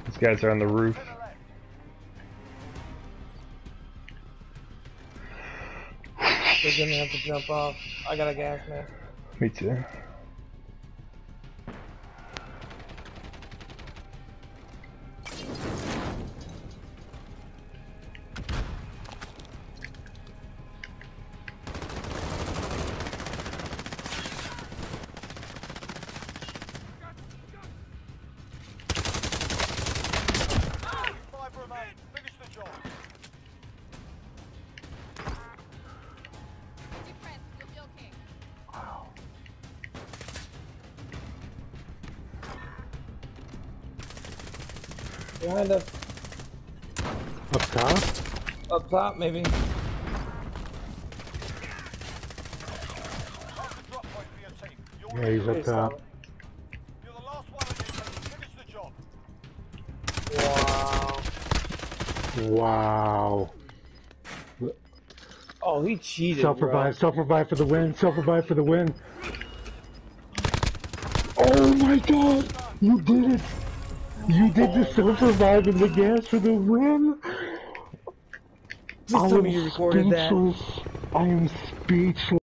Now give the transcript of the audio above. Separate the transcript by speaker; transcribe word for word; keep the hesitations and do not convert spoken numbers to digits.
Speaker 1: These guys are on the roof.
Speaker 2: They're gonna have to jump off. I got a gas mask.
Speaker 1: Me too.
Speaker 2: Behind us.
Speaker 3: Up top?
Speaker 2: Up top, maybe.
Speaker 3: Yeah, he's up top.
Speaker 4: You're the last one of you. Finish the job.
Speaker 3: Wow. Wow.
Speaker 2: Oh, he cheated.
Speaker 3: Self-revive, self-revive for the win, self-revive for the win. Oh my god! You did it! You did the self-revive and the gas for the win!
Speaker 2: Just tell me you recorded that.
Speaker 3: I am speechless.